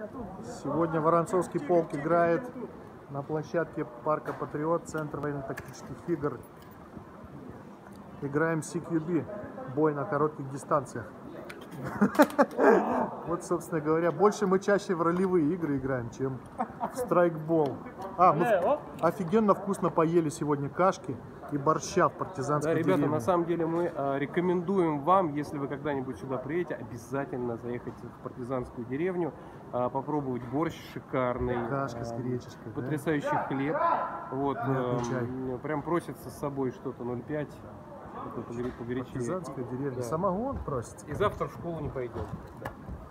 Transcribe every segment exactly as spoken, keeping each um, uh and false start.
Сегодня Воронцовский полк играет на площадке парка Патриот, Центр военно-тактических игр. Играем си кью би, бой на коротких дистанциях. Вот, собственно говоря, больше мы чаще в ролевые игры играем, чем в страйкбол. А, мы офигенно вкусно поели сегодня кашки и борща в партизанской деревне. Да, ребята, деревне. на самом деле мы а, рекомендуем вам, если вы когда-нибудь сюда приедете, обязательно заехать в партизанскую деревню, а, попробовать борщ шикарный, Кашка а, с греческой, потрясающий да? хлеб. Вот, а, прям просится с собой что-то ноль пять. Погорячее. Партизанская деревня. Да. Самогон просится. И завтра в школу не пойдем. Да.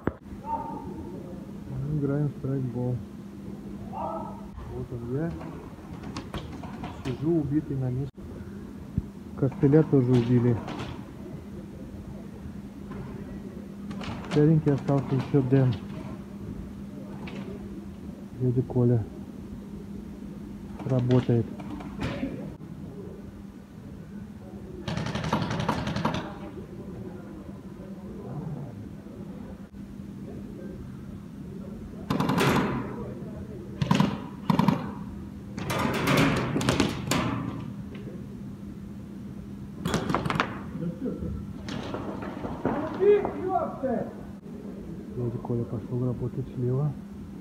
Мы играем в страйкбол. Вот он я. Сижу убитый на месте. Костыля тоже убили. Серенький остался еще Дэн. Дядя Коля работает. Дядя Коля пошел работать слева.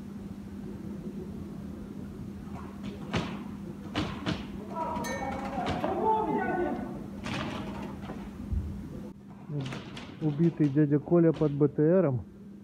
Убитый дядя Коля под бэ тэ эром.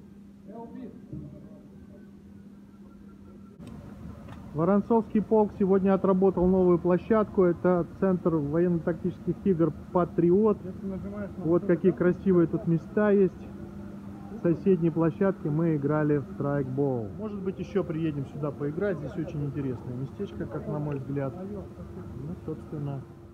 Воронцовский полк сегодня отработал новую площадку. Это Центр военно-тактических игр Патриот. Вот какие красивые тут места есть. В соседней площадке мы играли в страйкбол. Может быть, еще приедем сюда поиграть. Здесь очень интересное местечко, как на мой взгляд. Ну, собственно,